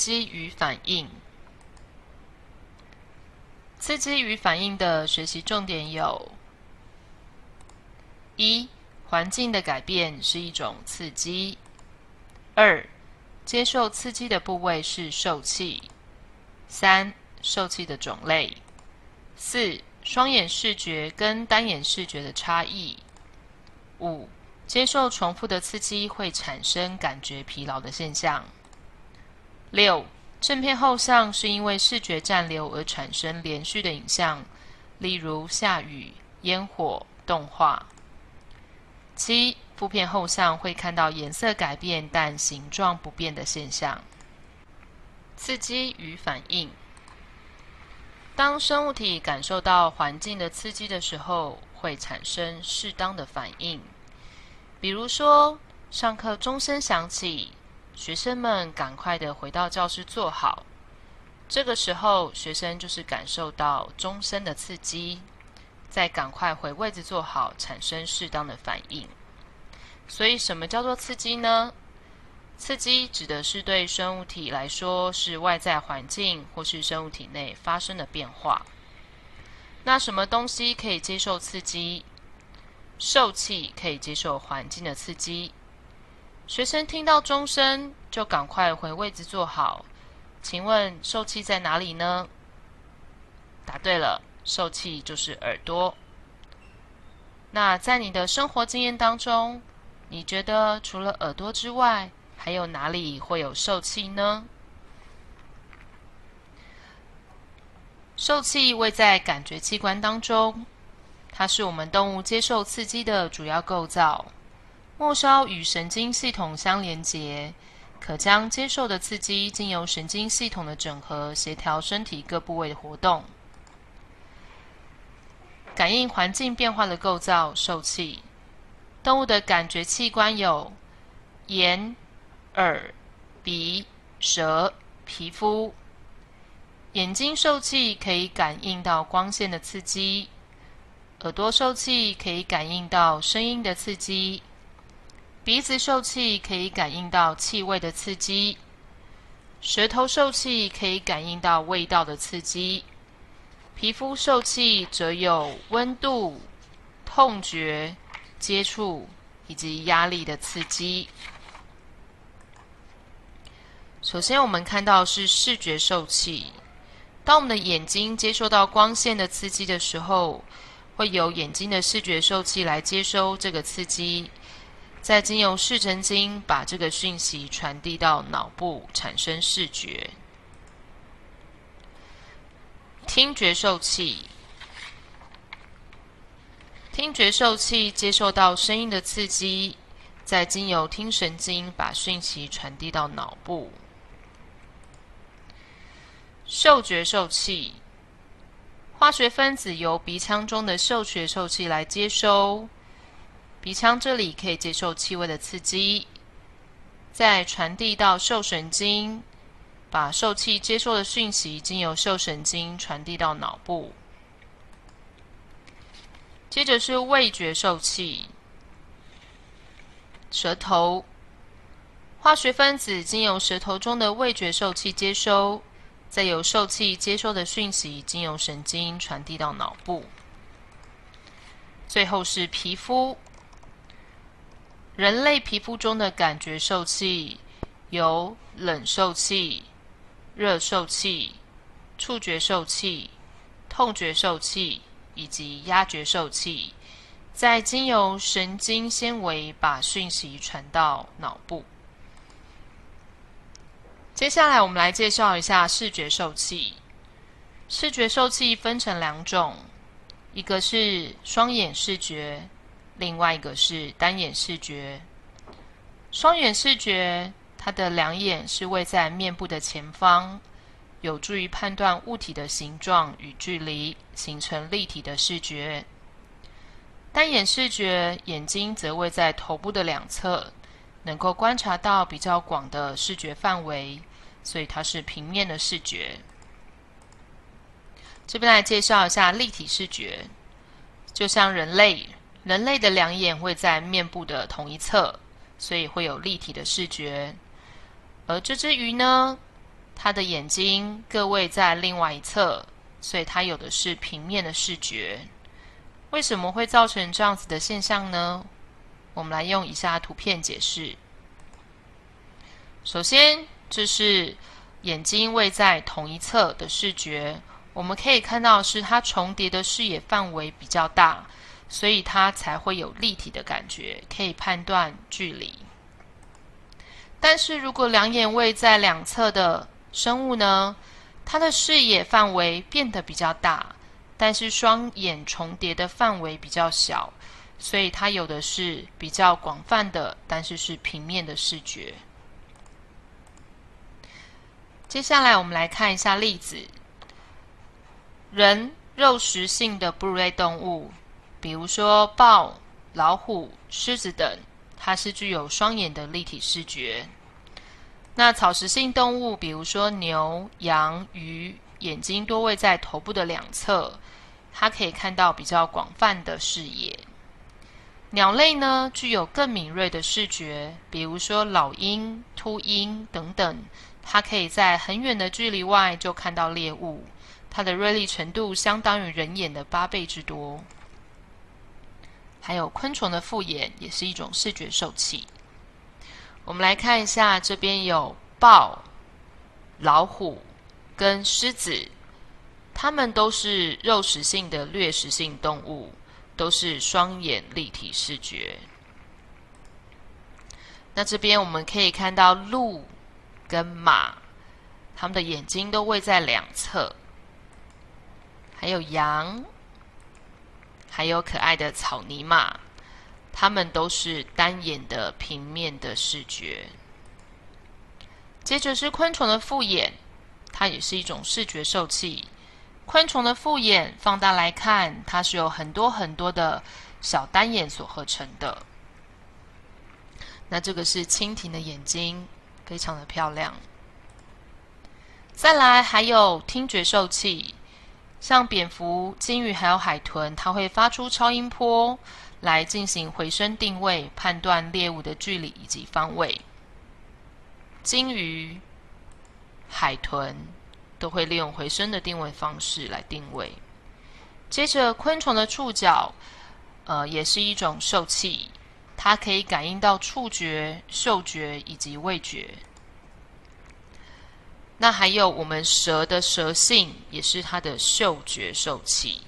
激与反应。刺激与反应的学习重点有：一、环境的改变是一种刺激；二、接受刺激的部位是受器；三、受器的种类；四、双眼视觉跟单眼视觉的差异；五、接受重复的刺激会产生感觉疲劳的现象；六、正片后相是因为视觉暂留而产生连续的影像，例如下雨、烟火、动画。七、负片后相会看到颜色改变但形状不变的现象。刺激与反应。当生物体感受到环境的刺激的时候，会产生适当的反应。比如说，上课钟声响起，学生们赶快的回到教室坐好。这个时候，学生就是感受到钟声的刺激，再赶快回位置坐好，产生适当的反应。所以，什么叫做刺激呢？刺激指的是对生物体来说是外在环境或是生物体内发生的变化。那什么东西可以接受刺激？受器可以接受环境的刺激。学生听到钟声就赶快回位置坐好。请问受器在哪里呢？答对了，受器就是耳朵。那在你的生活经验当中，你觉得除了耳朵之外，还有哪里会有受器呢？受器位在感觉器官当中，它是我们动物接受刺激的主要构造。末梢与神经系统相连结，可将接受的刺激经由神经系统的整合，协调身体各部位的活动。感应环境变化的构造，受器。动物的感觉器官有眼、耳、鼻、舌、皮肤。眼睛受器可以感应到光线的刺激，耳朵受器可以感应到声音的刺激，鼻子受器可以感应到气味的刺激，舌头受器可以感应到味道的刺激，皮肤受器则有温度、痛觉、接触以及压力的刺激。首先我们看到是视觉受器。当我们的眼睛接受到光线的刺激的时候，会由眼睛的视觉受器来接收这个刺激，再经由视神经把这个讯息传递到脑部，产生视觉。听觉受器。听觉受器接受到声音的刺激，再经由听神经把讯息传递到脑部。嗅觉受器。化学分子由鼻腔中的嗅觉受器来接收，鼻腔这里可以接受气味的刺激，再传递到嗅神经，把受器接收的讯息经由嗅神经传递到脑部。接着是味觉受器。舌头。化学分子经由舌头中的味觉受器接收，再由受器接收的讯息经由神经传递到脑部。最后是皮肤。人类皮肤中的感觉受器有冷受器、热受器、触觉受器、痛觉受器以及压觉受器，再经由神经纤维把讯息传到脑部。接下来我们来介绍一下视觉受器。视觉受器分成两种，一个是双眼视觉，另外一个是单眼视觉。双眼视觉，它的两眼是位在面部的前方，有助于判断物体的形状与距离，形成立体的视觉。单眼视觉，眼睛则位在头部的两侧，能够观察到比较广的视觉范围，所以它是平面的视觉。这边来介绍一下立体视觉。就像人类的两眼会在面部的同一侧，所以会有立体的视觉。而这只鱼呢， 它的眼睛各位在另外一侧，所以它有的是平面的视觉。为什么会造成这样子的现象呢？我们来用以下图片解释。首先，这是眼睛位在同一侧的视觉，我们可以看到是它重叠的视野范围比较大，所以它才会有立体的感觉，可以判断距离。但是如果两眼位在两侧的生物呢，它的视野范围变得比较大，但是双眼重叠的范围比较小，所以它有的是比较广泛的，但是是平面的视觉。接下来我们来看一下例子。人肉食性的哺乳类动物，比如说豹、老虎、狮子等，它是具有双眼的立体视觉。那草食性动物，比如说牛、羊、鱼，眼睛多位在头部的两侧，它可以看到比较广泛的视野。鸟类呢，具有更敏锐的视觉，比如说老鹰、秃鹰等等，它可以在很远的距离外就看到猎物，它的锐利程度相当于人眼的8倍之多。还有昆虫的复眼也是一种视觉受器。我们来看一下，这边有豹、老虎跟狮子，它们都是肉食性的掠食性动物，都是双眼立体视觉。那这边我们可以看到鹿跟马，它们的眼睛都位在两侧，还有羊，还有可爱的草泥马，它们都是单眼的平面的视觉。接着是昆虫的复眼，它也是一种视觉受器。昆虫的复眼放大来看，它是由很多很多的小单眼所合成的。那这个是蜻蜓的眼睛，非常的漂亮。再来还有听觉受器，像蝙蝠、鲸鱼还有海豚，它会发出超音波来进行回声定位，判断猎物的距离以及方位。鲸鱼、海豚都会利用回声的定位方式来定位。接着昆虫的触角也是一种受器，它可以感应到触觉、嗅觉以及味觉。那还有我们蛇的蛇性也是它的嗅觉受器。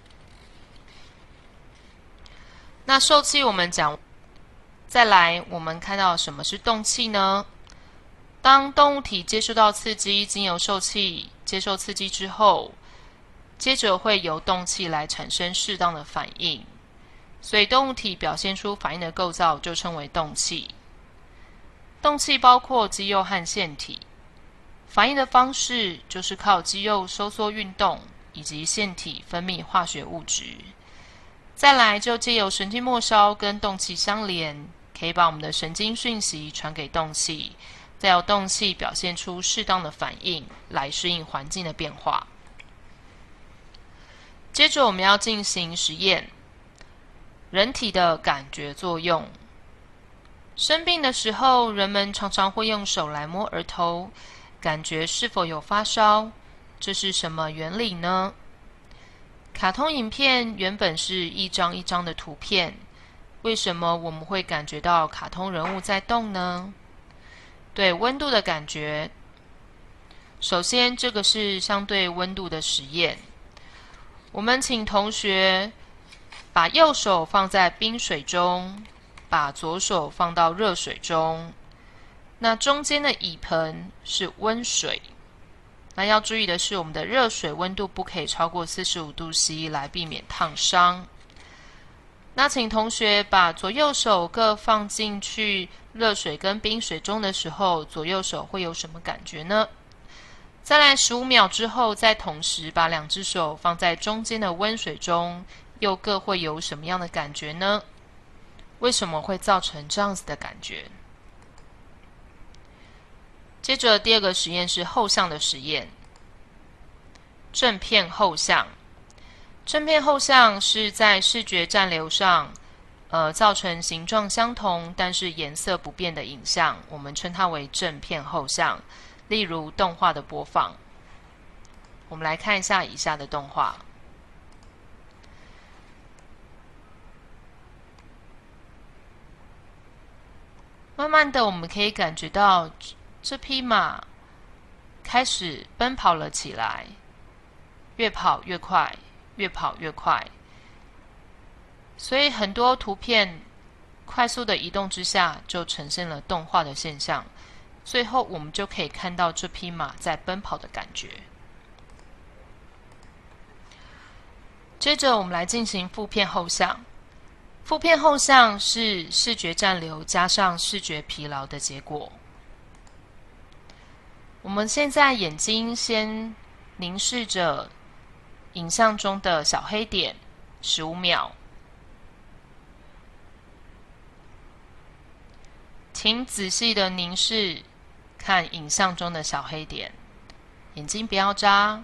那受器我们讲，再来我们看到什么是动器呢？当动物体接受到刺激，经由受器接受刺激之后，接着会由动器来产生适当的反应，所以动物体表现出反应的构造就称为动器。动器包括肌肉和腺体，反应的方式就是靠肌肉收缩运动以及腺体分泌化学物质。再来就借由神经末梢跟动器相连，可以把我们的神经讯息传给动器，再由动器表现出适当的反应来适应环境的变化。接着我们要进行实验，人体的感觉作用。生病的时候，人们常常会用手来摸额头，感觉是否有发烧，这是什么原理呢？卡通影片原本是一张一张的图片，为什么我们会感觉到卡通人物在动呢？对温度的感觉，首先这个是相对温度的实验。我们请同学把右手放在冰水中，把左手放到热水中，那中间的椅盆是温水。那要注意的是，我们的热水温度不可以超过45度C， 来避免烫伤。那请同学把左右手各放进去热水跟冰水中的时候，左右手会有什么感觉呢？再来15秒之后，再同时把两只手放在中间的温水中，又各会有什么样的感觉呢？为什么会造成这样子的感觉？接着第二个实验是后向的实验。正片后向，正片后向是在视觉暂留上造成形状相同但是颜色不变的影像，我们称它为正片后向。 例如动画的播放。我们来看一下以下的动画。慢慢的，我们可以感觉到这匹马开始奔跑了起来，越跑越快，越跑越快。所以很多图片快速的移动之下，就呈现了动画的现象。最后，我们就可以看到这匹马在奔跑的感觉。接着，我们来进行负片后象。负片后象是视觉暂留加上视觉疲劳的结果。我们现在眼睛先凝视着影像中的小黑点15秒，请仔细的凝视看影像中的小黑点，眼睛不要眨。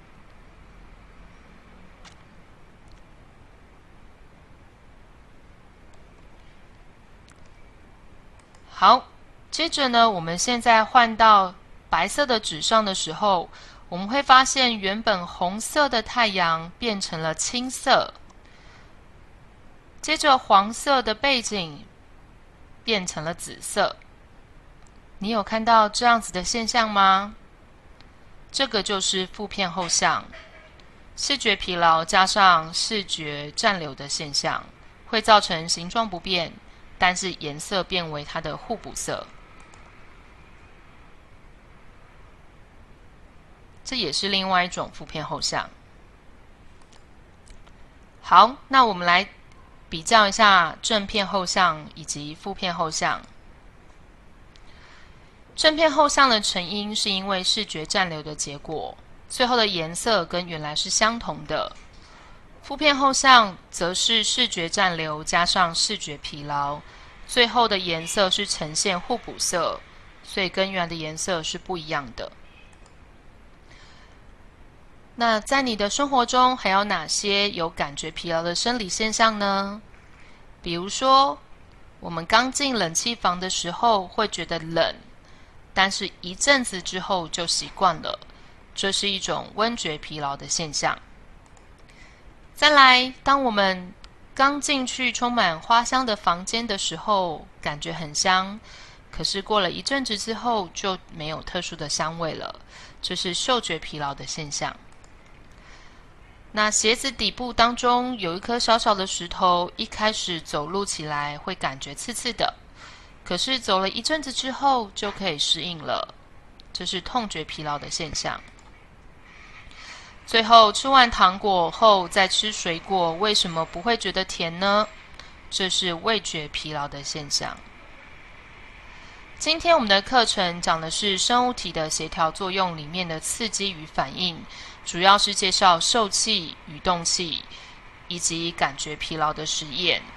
好，接着呢，我们现在换到白色的纸上的时候，我们会发现原本红色的太阳变成了青色，接着黄色的背景变成了紫色。你有看到这样子的现象吗？这个就是负片后象，视觉疲劳加上视觉暂留的现象，会造成形状不变，但是颜色变为它的互补色。这也是另外一种负片后象。好，那我们来比较一下正片后象以及负片后象。正片后象的成因是因为视觉暂留的结果，最后的颜色跟原来是相同的。负片后象则是视觉暂留加上视觉疲劳，最后的颜色是呈现互补色，所以跟原来的颜色是不一样的。那在你的生活中还有哪些有感觉疲劳的生理现象呢？比如说，我们刚进冷气房的时候会觉得冷，但是一阵子之后就习惯了，这是一种温觉疲劳的现象。再来，当我们刚进去充满花香的房间的时候，感觉很香，可是过了一阵子之后就没有特殊的香味了，这是嗅觉疲劳的现象。那鞋子底部当中有一颗小小的石头，一开始走路起来会感觉刺刺的，可是走了一阵子之后就可以适应了，这是痛觉疲劳的现象。最后，吃完糖果后再吃水果，为什么不会觉得甜呢？这是味觉疲劳的现象。今天我们的课程讲的是生物体的协调作用里面的刺激与反应，主要是介绍受器与动器以及感觉疲劳的实验。